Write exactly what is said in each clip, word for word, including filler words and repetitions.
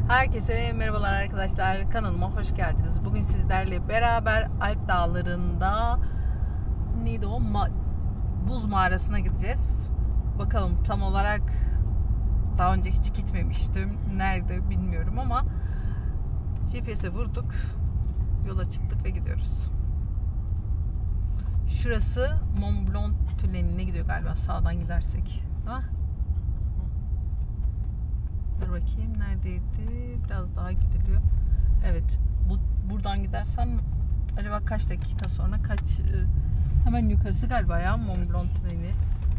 Herkese merhabalar arkadaşlar, kanalıma hoş geldiniz. Bugün sizlerle beraber Alp Dağları'nda neydi o? Ma buz mağarasına gideceğiz. Bakalım, tam olarak daha önce hiç gitmemiştim. Nerede bilmiyorum ama G P S'e vurduk, yola çıktık ve gidiyoruz. Şurası Mont Blanc tüneline gidiyor galiba, sağdan gidersek. Ha? Dur bakayım, neredeydi? Biraz daha gidiliyor. Evet. Bu buradan gidersem acaba kaç dakika sonra, kaç hemen yukarısı galiba ya Mont Blanc tüneli.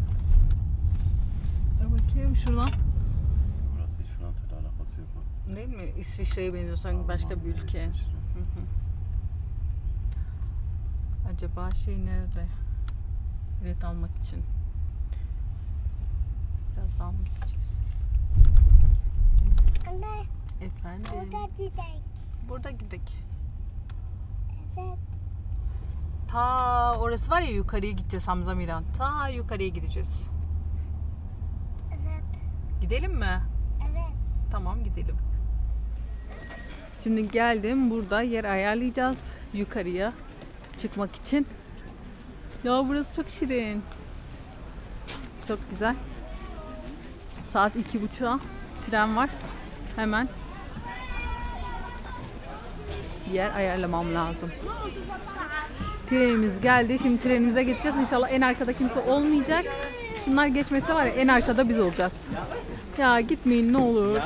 Dur bakayım şuradan. Burası hiç Fransa'yla alakası yok. Değil mi? İsviçre'ye benziyor sanki, başka bir ülke. Hı hı. Acaba şey nerede? Bilet almak için. Biraz daha mı gideceğiz? Anne, Efendim. burada gidek. Burada gidelim. Evet. Ta orası var ya, yukarıya gideceğiz Hamza Miran. Ta yukarıya gideceğiz. Evet. Gidelim mi? Evet. Tamam, gidelim. Şimdi geldim, burada yer ayarlayacağız yukarıya çıkmak için. Ya burası çok şirin. Çok güzel. Saat iki buçuğa tren var. Hemen yer ayarlamam lazım. Trenimiz geldi. Şimdi trenimize geçeceğiz. İnşallah en arkada kimse olmayacak. Şunlar geçmesi var ya, en arkada biz olacağız. Ya gitmeyin ne olur.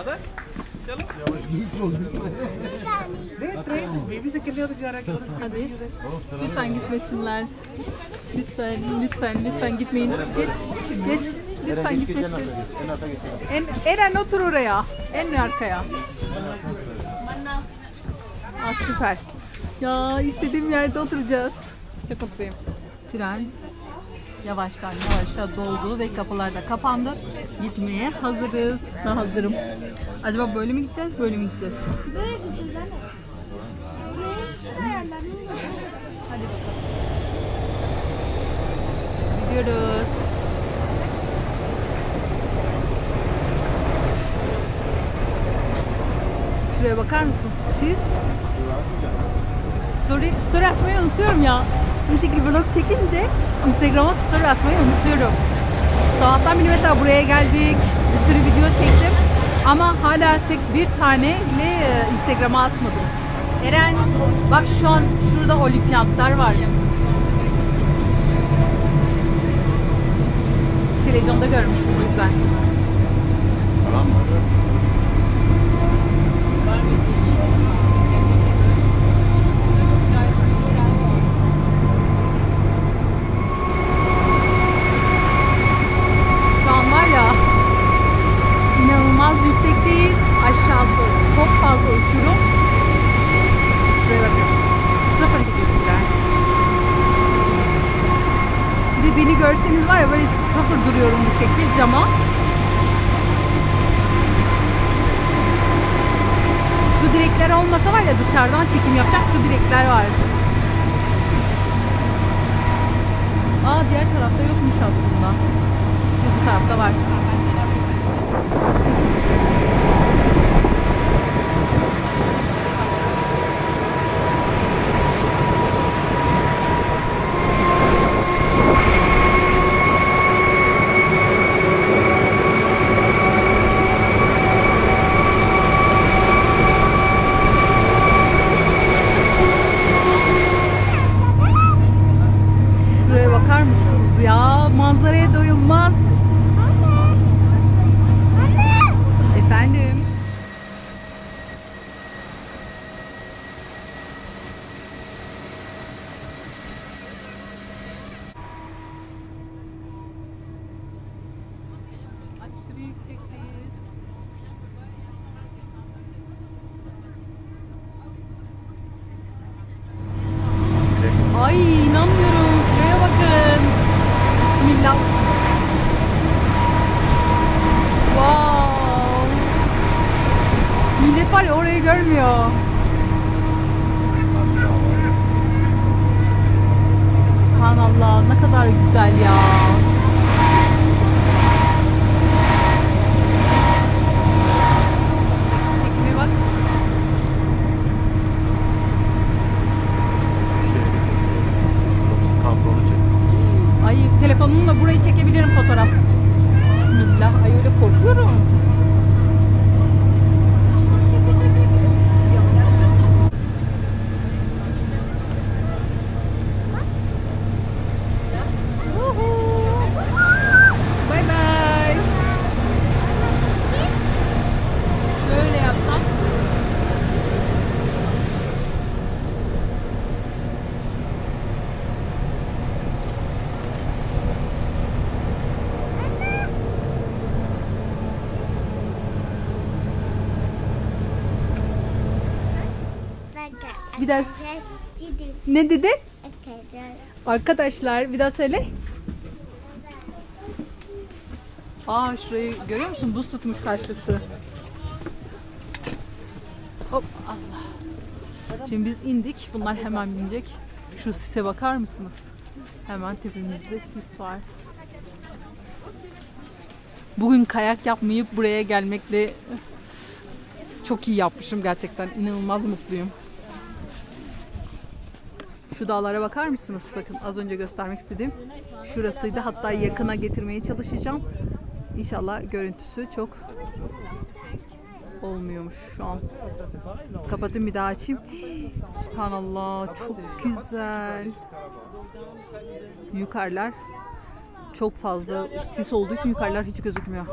Hadi. Lütfen gitmesinler. Lütfen, lütfen, lütfen gitmeyin. Geç, geç. Lütfen gitmesin. En, Eren otur oraya. En arkaya. Aa, süper. Ya istediğim yerde oturacağız. Çok mutluyum. Tren yavaştan yavaşça doldu ve kapılar da kapandı. Gitmeye hazırız. Ben hazırım. Acaba böyle mi gideceğiz, böyle mi gideceğiz? Böyle gideceğiz anne. Buraya ayarlanıyor. Hadi bakalım. Gidiyoruz. Şuraya bakar mısınız siz? Story, story atmayı unutuyorum ya. Bu şekilde vlog çekince Instagram'a story atmayı unutuyorum. Sabahtan beri mesela buraya geldik, bir sürü video çektim. Ama hala tek bir tane bile Instagram'a atmadım. Eren, bak şu an şurada olimpiyatlar var. Televizyonda görmüştüm o yüzden. Tamam mı? Şu an var ya, inanılmaz yüksekteyiz. Aşağısı çok fazla uçurum. Şuraya bakın. Sıfır gidiyorlar. Bir de beni görseniz var ya, böyle sıfır duruyorum bu şekilde cama. Şu direkler olmasa var ya, dışarıdan çekim yapacak şu direkler var. Aa, diğer tarafta yokmuş aslında. Bu tarafta var. Şuraya bakar mısınız ya? Manzaraya doyulmaz. Efendim. Aşırı yüksekteyiz. Ay, inanmıyorum. Şuraya bakın. Bismillah. Wow. Millet var ya, orayı görmüyor. Subhanallah, ne kadar güzel ya. Çekime bak. Bir daha Just ne dedin? arkadaşlar. Arkadaşlar bir daha söyle. Aa şurayı görüyor musun? Buz tutmuş karşısı. Hop Allah. Şimdi biz indik. Bunlar hemen binecek. Şu sise bakar mısınız? Hemen tepemizde sis var. Bugün kayak yapmayıp buraya gelmekle çok iyi yapmışım gerçekten. İnanılmaz mutluyum. Şu dağlara bakar mısınız? Bakın az önce göstermek istediğim şurasıydı. Hatta yakına getirmeye çalışacağım. İnşallah görüntüsü çok olmuyormuş şu an. Kapatayım bir daha açayım. Subhanallah çok güzel. Yukarılar çok fazla sis olduğu için yukarılar hiç gözükmüyor.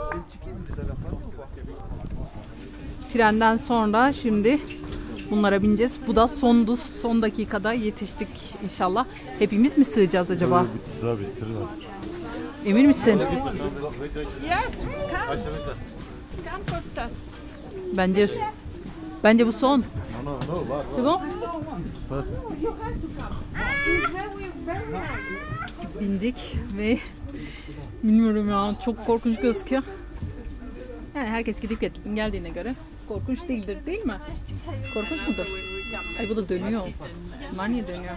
Trenden sonra şimdi bunlara bineceğiz. Bu da sondu. Son dakikada yetiştik inşallah. Hepimiz mi sığacağız acaba? Sıra bitirirler. Emin misin? Yes, come. Come, Kostas. Bence bence bu son. No, no, no, var, C'est bon? var. It's very, very nice. Bindik ve bilmiyorum ya çok korkunç gözüküyor. Yani herkes gidip gel- geldiğine göre korkunç değildir değil mi? Korkunç mudur? Ay bu da dönüyor. Bunlar niye dönüyor?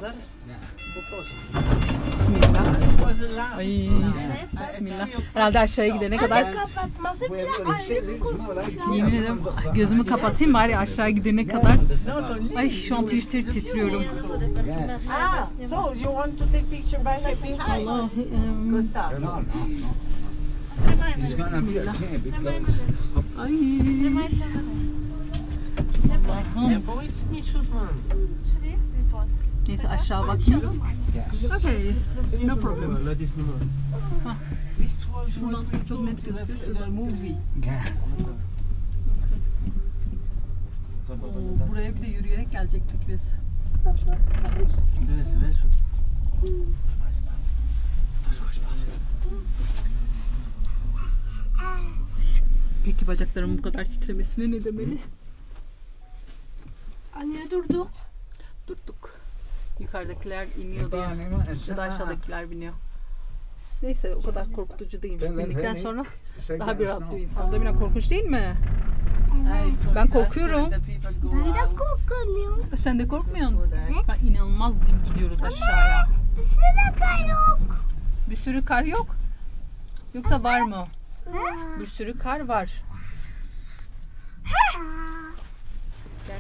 Bismillah. Ay bismillah. Herhalde aşağıya gidene kadar Kapatması bile ayrı bir korku. yemin ederim gözümü kapatayım bari aşağı gidene kadar. Ay şu an tir tir titriyorum. Ah, so you want to take picture by my behind? Allah. em, Kostas. Bismillah. Ay. Allah'ım. Neyse aşağı bakayım. Okay. No problem. Ha. Şuradan çok net gözüküyor. Şuradan. Oo, buraya bir de yürüyerek gelecektik biz. Peki bacaklarımın bu kadar titremesine ne demeli? Anne durduk. Durduk. Yukarıdakiler iniyordu ya da aşağıdakiler biniyor. Neyse o kadar korkutucu değilmiş. Bindikten sonra daha bir rahatlıyor insan. Zemine korkunç değil mi? Ben korkuyorum. Ben de korkuyorum. Sen de korkmuyorsun. Evet. Ben inanılmaz dik gidiyoruz aşağıya. Bir sürü kar yok. Bir sürü kar yok. Yoksa var mı? Ha? Bir sürü kar var. Ha? Gel.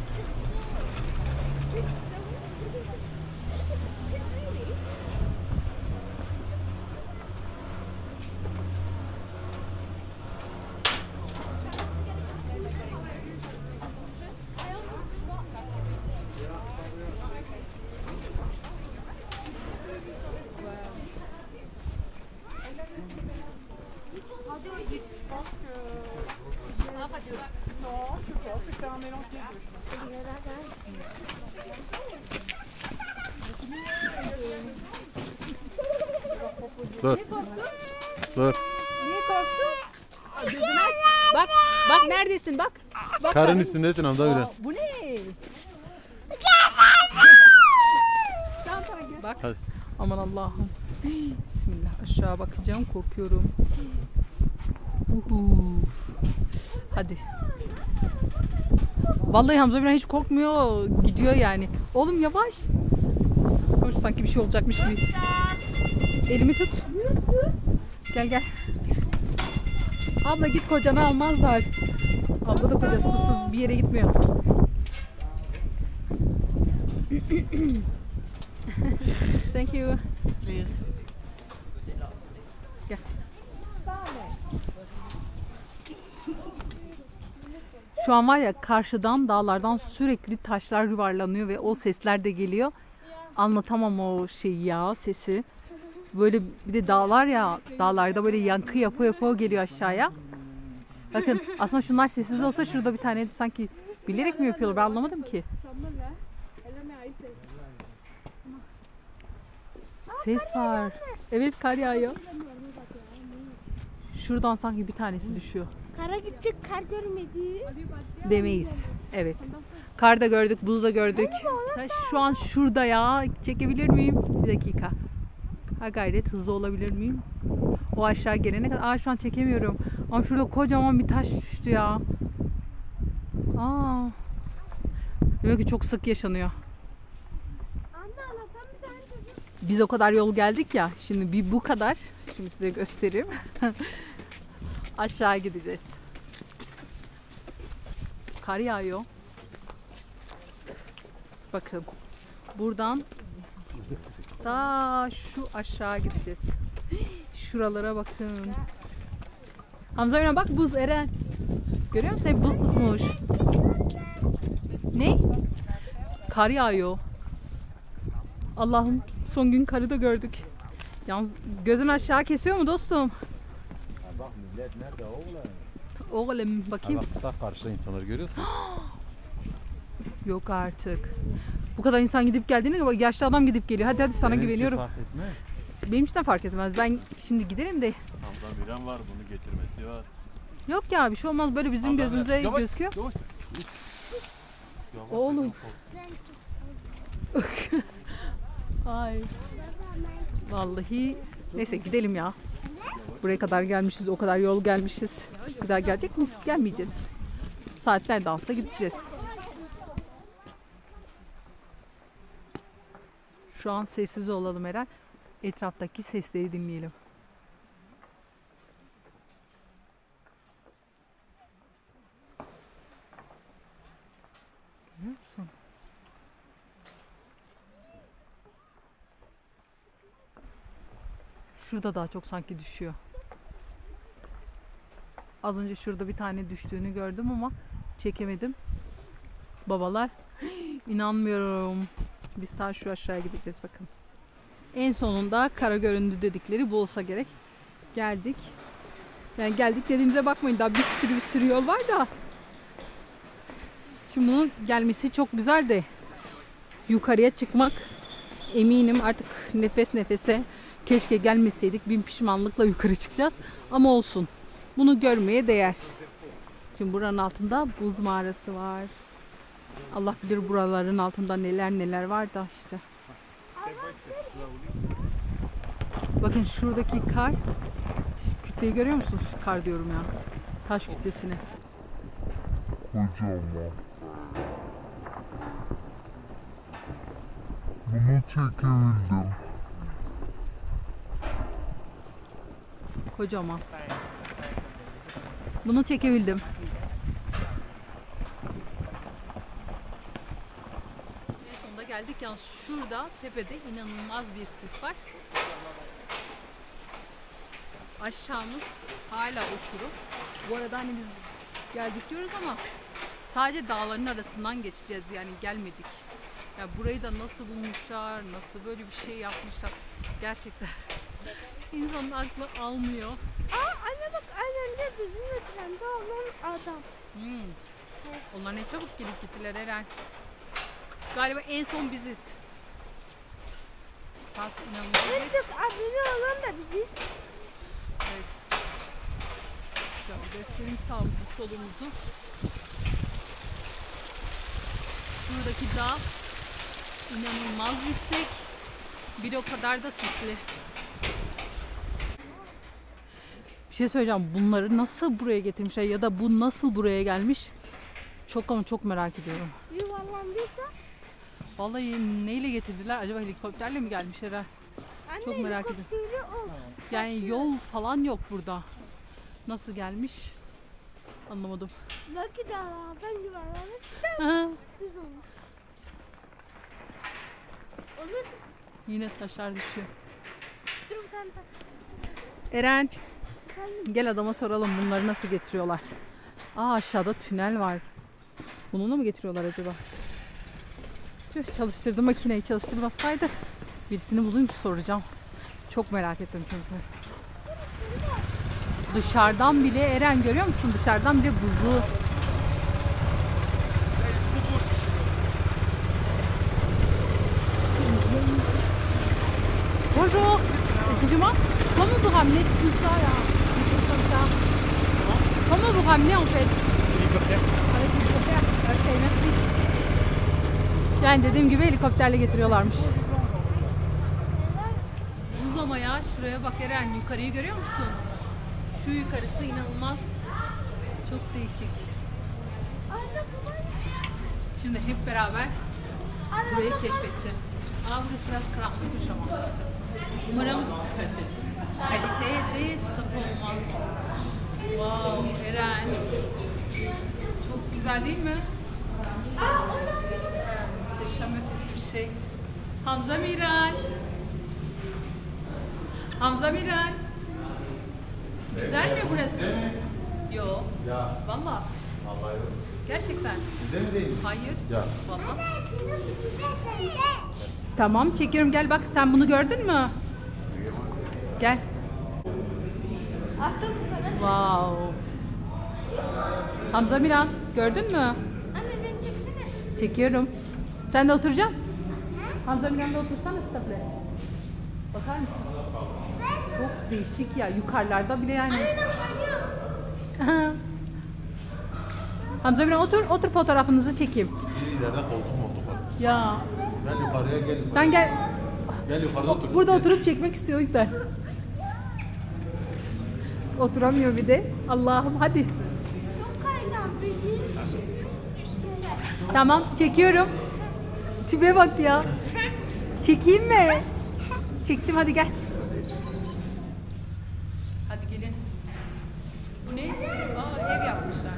Dur. Dur. Niye korktun? Gözünü aç. Bak, bak neredesin bak. Bak Karın karın- üstündesin amca öyle. Aa, bu ne? Bak. Hadi. Aman Allah'ım. Bismillah. Aşağı bakacağım. Korkuyorum. Uhu. Hadi. Vallahi Hamza Biren hiç korkmuyor. Gidiyor yani. Oğlum yavaş. Hoş sanki bir şey olacakmış gibi. Elimi tut. Gel gel. Abla git kocanı almazlar. Abla da kocasız bir yere gitmiyor. Thank you. Gel. Şu an var ya karşıdan dağlardan sürekli taşlar yuvarlanıyor ve o sesler de geliyor. Anlatamam o şeyi ya sesi. Böyle bir de dağlar ya dağlarda böyle yankı yapı yapı geliyor aşağıya. Bakın aslında şunlar sessiz olsa şurada bir tane sanki bilerek mi yapıyorlar ben anlamadım ki. Ses var. Evet kar yağıyor. Şuradan sanki bir tanesi düşüyor. Kara gittik, kar görmedi. Demeyiz. Evet. Kar da gördük, buz da gördük. Ta şu an şurada ya. Çekebilir miyim? Bir dakika. Ha gayret hızlı olabilir miyim? O aşağı gelene kadar. Aa şu an çekemiyorum. Ama şurada kocaman bir taş düştü ya. Aa. Demek ki çok sık yaşanıyor. Anne anlatsam bir tane çocuk. Biz o kadar yol geldik ya. Şimdi bir bu kadar. Şimdi size göstereyim. Aşağı gideceğiz. Kar yağıyor. Bakın. Buradan ta şu aşağı gideceğiz. Şuralara bakın. Hamza Ünal bak buz Eren. Görüyor musun? Hep buz tutmuş. Ne? Kar yağıyor. Allah'ım son gün karı da gördük. Yalnız gözün aşağı kesiyor mu dostum? Bak millet nerede oğlum? Oğlum bakayım. Bak bak karşıda insanları görüyorsun. Yok artık. Bu kadar insan gidip geldiğine bak yaşlı adam gidip geliyor. Hadi hadi sana Benim için güveniyorum. fark etmez. Benim için de fark etmez. Ben şimdi giderim de. Hamza Miran var, bunu getirmesi var. Yok ya bir şey olmaz. Böyle bizim Hamza gözümüze Miran, yavaş, gözüküyor. Yavaş. Yavaş, Oğlum. yavaş. Ay. Vallahi neyse gidelim ya. Buraya kadar gelmişiz. O kadar yol gelmişiz. Bir daha gelecek miyiz? Gelmeyeceğiz. Saatler de alsa gideceğiz. Şu an sessiz olalım Eren. Etraftaki sesleri dinleyelim. Görüyor musun? Şurada daha çok sanki düşüyor. Az önce şurada bir tane düştüğünü gördüm ama çekemedim. Babalar inanmıyorum. Biz ta şu aşağıya gideceğiz bakın. En sonunda kara göründü dedikleri bu olsa gerek. Geldik. Yani geldik dediğimize bakmayın, daha bir sürü bir sürü yol var da. Şimdi bunun gelmesi çok güzel de yukarıya çıkmak eminim artık nefes nefese keşke gelmeseydik, bin pişmanlıkla yukarı çıkacağız ama olsun. Bunu görmeye değer. Şimdi buranın altında buz mağarası var. Allah bilir buraların altında neler neler var da işte. Bakın şuradaki kar. Şu kütleyi görüyor musunuz? Kar diyorum ya. Taş kütlesini. Kocaman. Bunu çekebildim. Kocaman. Bunu çekebildim. En sonunda geldik. Yalnız şurada tepede inanılmaz bir sis var. Aşağımız hala uçurum. Bu arada hani biz geldik diyoruz ama sadece dağların arasından geçeceğiz, yani gelmedik. Ya burayı da nasıl bulmuşlar, nasıl böyle bir şey yapmışlar gerçekten insanın aklı almıyor. Aa anne bak annemde bizimle trende olan adam. Hmm. Onlar ne çabuk gelip gittiler Eren. Galiba en son biziz. Saat inanılmaz geç. Evet abone olan da biziz. Evet. Şöyle göstereyim sağımızı solumuzu. Şuradaki dağ inanılmaz yüksek. Bir o kadar da sisli. Bir şey söyleyeceğim. Bunları nasıl buraya getirmişler ya da bu nasıl buraya gelmiş? Çok ama çok merak ediyorum. Yuvarlandıysa. Vallahi neyle getirdiler? Acaba helikopterle mi gelmişler? Ha? Anne, Çok merak ediyorum. helikopteri o. Yani yol falan yok burada. Nasıl gelmiş? Anlamadım. Belki dağlardan yuvarlanır. Aha. Düz olur. Olur. Yine taşlar düşüyor. Dur bir tane tak. Eren, gel adama soralım bunları nasıl getiriyorlar. Aa aşağıda tünel var. Bununla mı getiriyorlar acaba? Tüh, çalıştırdı makineyi, çalıştırmasaydı birisini bulayım soracağım. Çok merak ettim çünkü. Dışarıdan bile Eren görüyor musun? Dışarıdan bile buzlu. Bonjour. Excusez-moi. Comment vous ramenez tout ça là? Comme ça. Comment vous ramenez en fait? Avec hélicoptère. Okay, merci. Yani dediğim gibi helikopterle getiriyorlarmış. Buz ama ya, şuraya bak Eren, yukarıyı görüyor musun? Şu yukarısı inanılmaz. Çok değişik. Şimdi hep beraber burayı keşfedeceğiz. Aa, burası biraz karanlıkmış ama. Umarım kaliteye de sıkıntı olmaz. Wow, Eren. Çok güzel değil mi? Muhteşem ötesi bir şey. Hamza Miran. Hamza Miran. Güzel mi burası? Yok. Ya. Valla. Vallahi yok. Gerçekten. Güzel mi değil? Hayır. Ya. Valla. Tamam, çekiyorum, gel bak, sen bunu gördün mü? Gel. Attım bu kadar. Wow. Hamza Miran, gördün mü? Anne beni çeksene. Çekiyorum. Sen de oturacaksın. Hamza Miran da otursana stable. Bakar mısın? Çok değişik ya, yukarılarda bile yani. Anne bak kayıyor. Hamza Miran otur, otur, fotoğrafınızı çekeyim. Bir ileride koltuk moltuk var. Ya. Gel yukarıya gel. Sen gel. Gel yukarıda otur. Burada Gel. oturup çekmek istiyor o yüzden. Oturamıyor bir de. Allah'ım hadi. Çok kaygan. Bildiğin üstüne. Tamam, çekiyorum. Tipe bak ya. Çekeyim mi? Çektim, hadi gel. Hadi gelin. Bu ne? Aa, ev yapmışlar.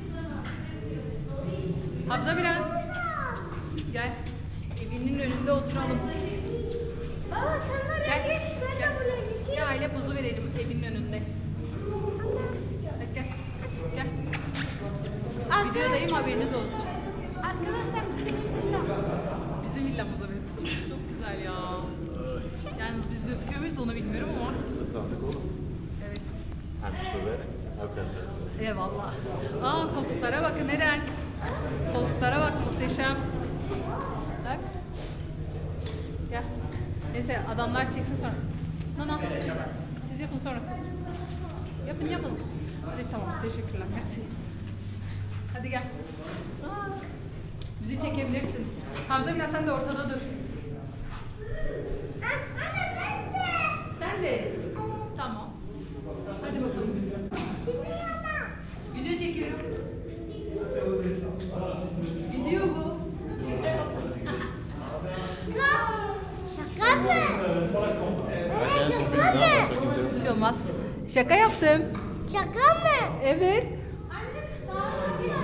Hamza Miran. Gel. Evinin önünde oturalım. Baba sen buraya Gel. geç. Ben Gel. de buraya geçeyim. Gel, aile buzu verelim evinin önünde. Hadi gel. Gel. Videodayım, haberiniz olsun. Arkadaşlar bu benim villam. Bizim villamıza verin. Çok güzel ya. Yalnız biz gözüküyor muyuz onu bilmiyorum ama. Islandık oğlum. Evet. Hem şöyle. Hakikaten. Eyvallah. Aa, koltuklara bakın Eren. Koltuklara bak, muhteşem. Bak. Gel. Neyse, adamlar çeksin sonra. Nana. Siz yapın sonrası. Yapın yapın. Hadi tamam, teşekkürler. Merci. Hadi gel. Aa, bizi çekebilirsin. Hamza Mina, sen de ortada dur. Sen de. Tamam. Hadi bakalım. Video çekiyorum. Video bu. Şaka mı? Ben en son bir daha bakayım. Bir şey olmaz. Şaka yaptım. Şaka mı? Evet. Anne daha bir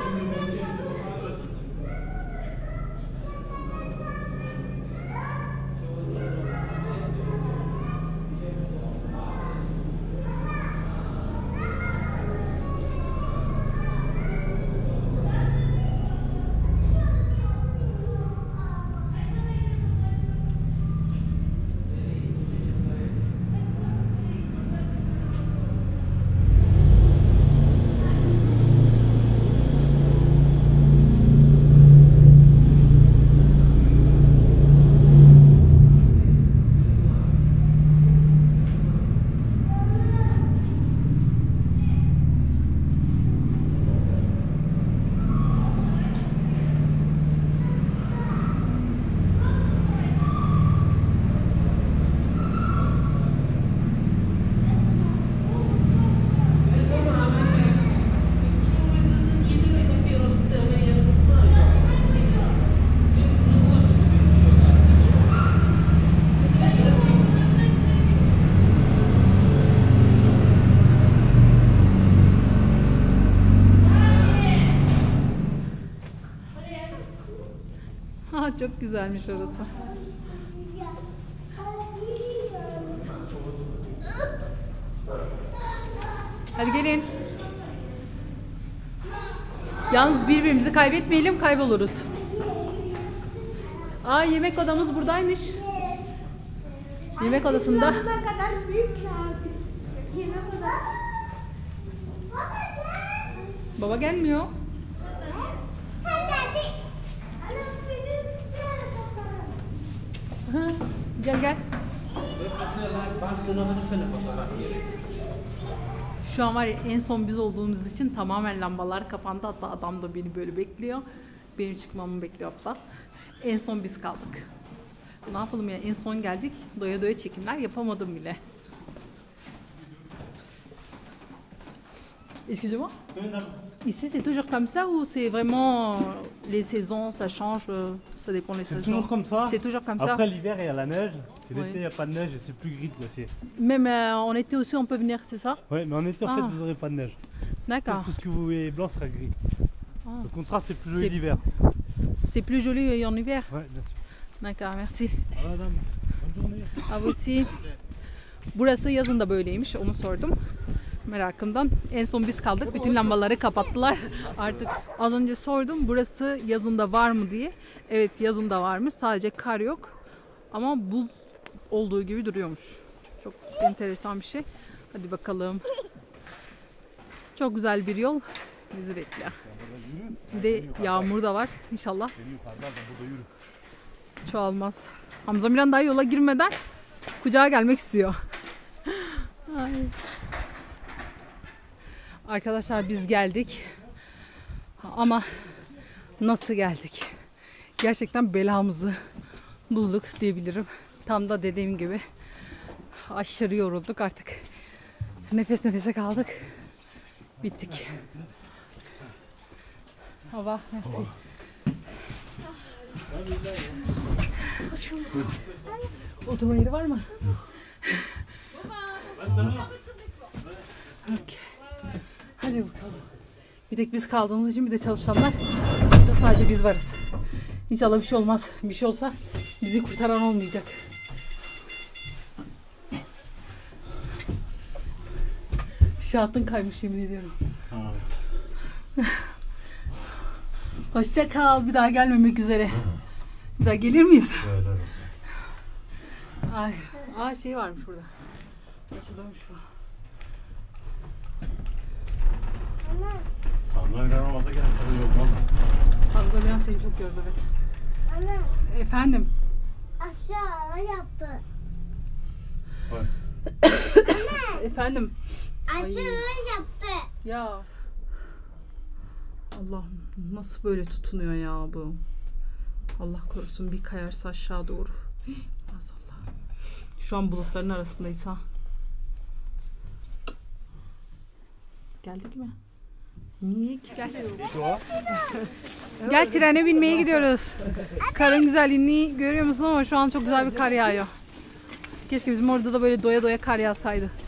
Ha, çok güzelmiş orası. Hadi gelin. Yalnız birbirimizi kaybetmeyelim, kayboluruz. Aa, yemek odamız buradaymış. Yemek odasında. Ne kadar büyük lazım. Yemek odası. Baba gelmiyor. Sen geldin. Anne benim Hı, gel gel. Şu an var ya, en son biz olduğumuz için tamamen lambalar kapandı. Hatta adam da beni böyle bekliyor. Benim çıkmamı bekliyor hatta. En son biz kaldık. Ne yapalım ya, en son geldik. Doya doya çekimler yapamadım bile. Excusez-moi. Ici c'est toujours comme ça ou c'est vraiment les saisons, ça change, euh, ça dépend des C'est saisons. toujours comme ça. C'est toujours comme ça. Après l'hiver, il y a la neige. Et Oui. l'été, il n'y a pas de neige et c'est plus gris de glacier. Même euh, en été aussi on peut venir, c'est ça? Ouais, mais en été, en Ah. fait, vous n'aurez pas de neige. D'accord. Tout ce que vous voyez blanc sera gris. Ah. Le contraste est plus joli C'est- l'hiver. C'est plus joli en hiver. Ouais, bien sûr. D'accord, merci. Ah, madame, bonne journée. À vous aussi. Burası yazın da böyleymiş, onu sordum. Merakımdan. En son biz kaldık. Bütün lambaları kapattılar. Artık az önce sordum. Burası yazında var mı diye. Evet, yazında varmış. Sadece kar yok. Ama buz olduğu gibi duruyormuş. Çok enteresan bir şey. Hadi bakalım. Çok güzel bir yol bizi bekliyor. Bir de yağmur da var. İnşallah çoğalmaz. Hamza Miran daha yola girmeden kucağa gelmek istiyor. Ay. Arkadaşlar biz geldik. Ama nasıl geldik? Gerçekten belamızı bulduk diyebilirim. Tam da dediğim gibi aşırı yorulduk artık. Nefes nefese kaldık. Bittik. Hava, merci. Oturma yeri var mı? Okay. Hadi bakalım. Bir tek biz kaldığımız için bir de çalışanlar. Burada sadece biz varız. İnşallah bir şey olmaz. Bir şey olsa bizi kurtaran olmayacak. Şahatın kaymış, yemin ediyorum. Hoşça kal. Bir daha gelmemek üzere. Bir daha gelir miyiz? Ay, aa şey varmış burada. Nasıl dönmüş bu? Tamam, ben olmadı gel. Tabii yok oldu. Hamza Miran seni çok gördü, evet. Anne Efendim? aşağı yaptı. Ouais. Efendim? Aşağı yaptı. Ya. Allah'ım, nasıl böyle tutunuyor ya bu? Allah korusun, bir kayarsa aşağı doğru. Hii, maazallah. Şu an bulutların arasındayız ha. Geldik mi? Niye ki? Gel. Gel, trene binmeye gidiyoruz. Karın güzelliğini görüyor musun ama şu an çok güzel bir kar yağıyor. Keşke bizim orada da böyle doya doya kar yağsaydı.